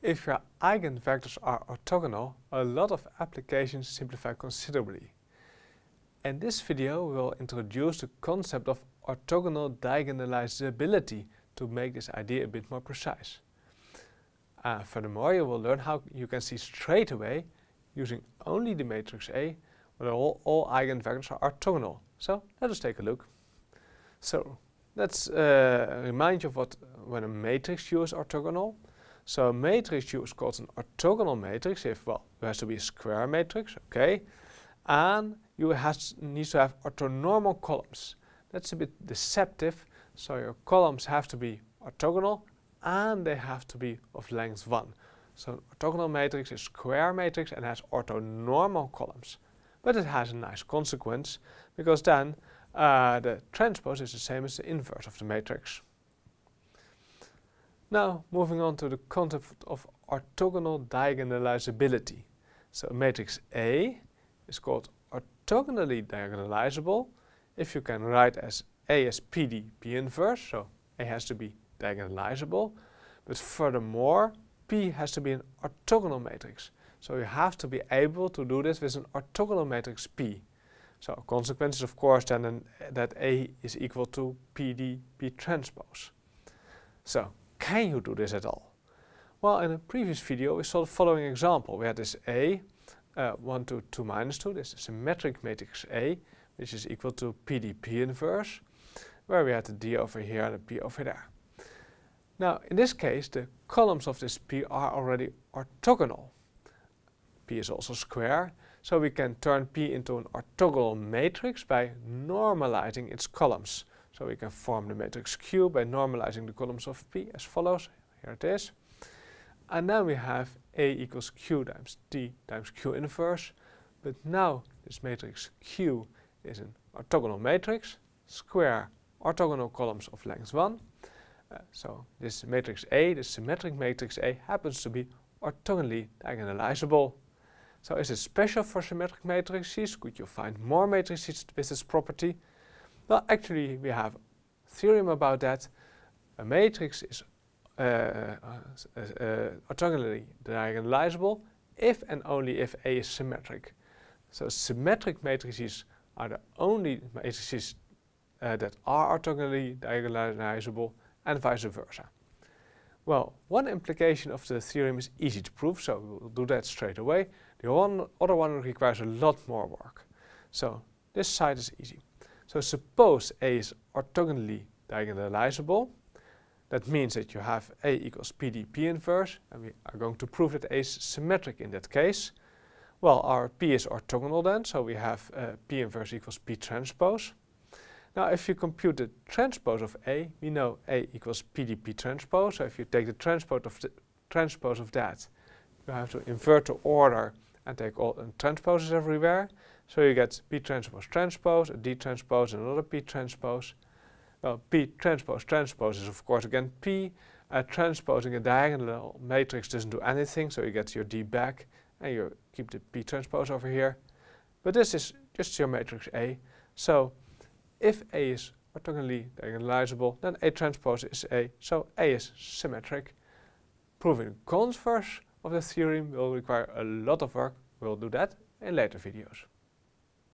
If your eigenvectors are orthogonal, a lot of applications simplify considerably. In this video we will introduce the concept of orthogonal diagonalizability to make this idea a bit more precise. Furthermore, you will learn how you can see straight away, using only the matrix A, whether all eigenvectors are orthogonal. So let us take a look. So let's remind you of when a matrix U is orthogonal. So a matrix U is called an orthogonal matrix if, well, it has to be a square matrix, okay, and you needs to have orthonormal columns. That's a bit deceptive, so your columns have to be orthogonal and they have to be of length 1. So an orthogonal matrix is a square matrix and has orthonormal columns. But it has a nice consequence, because then the transpose is the same as the inverse of the matrix. Now, moving on to the concept of orthogonal diagonalizability. So a matrix A is called orthogonally diagonalizable if you can write as A as PD P inverse, so A has to be diagonalizable, but furthermore P has to be an orthogonal matrix. So you have to be able to do this with an orthogonal matrix P. So consequence is of course then that A is equal to PD P transpose. So can you do this at all? Well, in a previous video we saw the following example. We had this A, 1, 2, 2 minus 2, this is a symmetric matrix A, which is equal to PD P inverse, where we had the D over here and the P over there. Now in this case the columns of this P are already orthogonal. P is also square, so we can turn P into an orthogonal matrix by normalizing its columns. So we can form the matrix Q by normalizing the columns of P as follows. Here it is. And now we have A equals Q times D times Q inverse. But now this matrix Q is an orthogonal matrix, square orthogonal columns of length 1. So this matrix A, this symmetric matrix A, happens to be orthogonally diagonalizable. So is it special for symmetric matrices? Could you find more matrices with this property? Well, actually we have a theorem about that. A matrix is orthogonally diagonalizable if and only if A is symmetric. So symmetric matrices are the only matrices that are orthogonally diagonalizable, and vice versa. Well, one implication of the theorem is easy to prove, so we'll do that straight away. The other one requires a lot more work. So this side is easy. So suppose A is orthogonally diagonalizable. That means that you have A equals PD P inverse, and we are going to prove that A is symmetric in that case. Well, our P is orthogonal then, so we have P inverse equals P transpose. Now if you compute the transpose of A, we know A equals PD P transpose, so if you take the transpose of that, you have to invert the order and take all the transposes everywhere. So you get P transpose transpose, a D transpose, and another P transpose. Well, P transpose transpose is of course again P. Transposing a diagonal matrix doesn't do anything, so you get your D back, and you keep the P transpose over here. But this is just your matrix A. So if A is orthogonally diagonalizable, then A transpose is A, so A is symmetric. Proving the converse of the theorem will require a lot of work. We'll do that in later videos.